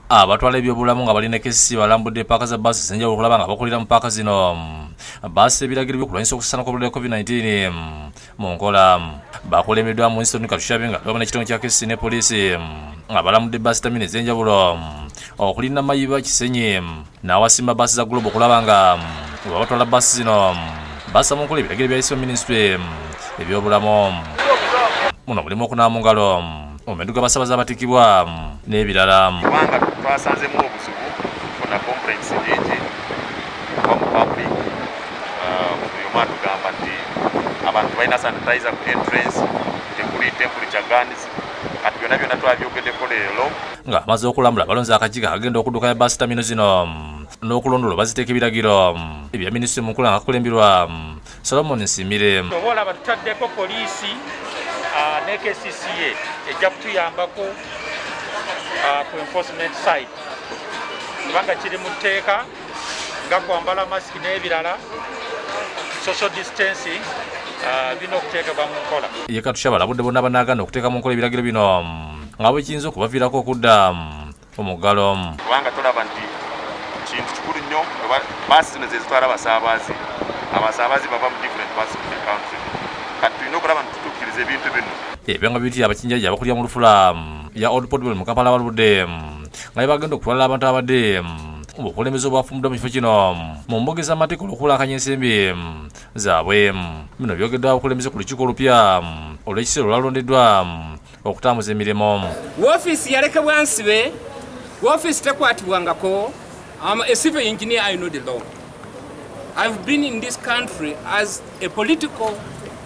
abatwala ebyobulamu nga balina ekesi balambudde paaka za baasi zenjawulo okulaba nga bakulira mu paaka zino baasi ebiragiro by'okulwanyisa okusana kw'obulwadde COVID-19 mu nkola. Bakulembeddwa mu Winston Katushabe nga bamana ekitongole kya kesi ne poliisi nga balambudde baasi tamini ez'enjawulo okulinda Mayiba Kisenyi n'awasimba baasi za Global okulaba nga babatwala baasi zino bassa mu nkola ebiragiro byayisibwa minisitule ebyobulamu. Muno mulimu okunaaba mu ngalo, omumendu gw'abasaabaze abatikibwa n'ebirala. Kubanga twasanzemu obuzibu okufuna complaints nyingi okuva mu public. Buli omu atugamba nti abantu balina sanitizer ku entrance, tekuli temperature guns, kati byonna byonna twabyogeddeko leero. Nga amaze okulambula balonze akakiiko akagenda okuddukanya baasi tamino zino n'okulondoola baziteeka ebiragiro ebya minisitule mu nkola nga kakulembirwa Solomon Nsimire. Oba olaba tutaddeko poliisi ne KCCA ejja kutuyambako ku enforcement side kubanga kiri mu tteeka nga kwambala masiki n'ebirala, social distancing bino okuteekebwa mu nkola. Ye Katushabe alabudde bonna banaagana okuteeka mu nkola ebiragiro bino nga bwe kiyinza okubaviirako okudda omuggalo. Kubanga tolaba nti kintu kikulu nnyo baasi zino zezitwala abasaabazi bava mu different parts of the country. Kati tulina okulaba nti tutuukiriza ebintu bino. Ebyo nga byitira abakinjajja abakulira mu lufula ya Old Port mu Kampala baludde nga bagenda okutwalira abantu abadde obukulembeze obwafumuddwa mu kifo kino mu mboga ez'amateeka olw'okulakanya ensimbi zaabwe. Bino byogeddwa abakulembeze ku lukiiko olupya olw'ekiseera olwalondeddwa okutambuza emirimu. Woofiisi yalekebwa nsibe, woofiisi tekwatibwangako. I'm a civil engineer, I know the law. I've been in this country as a political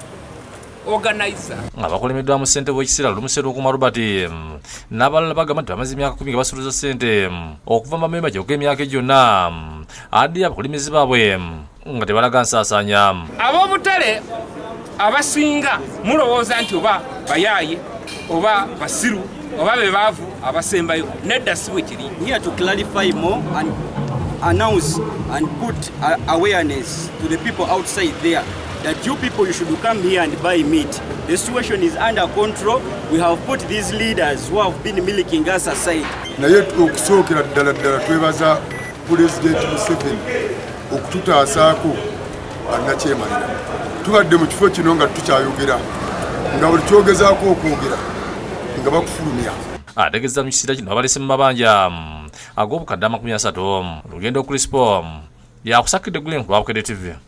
organizer. Nga bakulemeddwa mu ssente w'ekiseera Lumuseru Okuma Robert n'abalala bagamba nti bamaze emyaka 10 nga basuluza ssente okuva mu mamemba gyokka emyaka gyonna addi abakulembeze baabwe nga tebalaga nsaasaanya. Ab'obutale abasinga mulowooza nti oba bayaaye oba basiru oba be baavu abasembayo, nedda si bwe kiri. Here to clarify more and announce and put awareness to the people outside there that you people, you should come here and buy meat. The situation is under control. We have put these leaders who have been milking us aside. Naye okusookera ddala twebaza Pulezidenti Museveni okututaasaako annakyemalira. Tubadde mu kifo kino nga tukyayogera nga buli kyogezaako okwogera nga bakufulumya. Ategeeza mu kiseera kino abalese mu mabanja ag'obukadde 30 olugendo Crispo yakusakidde Glen ku Bwabukedde TV.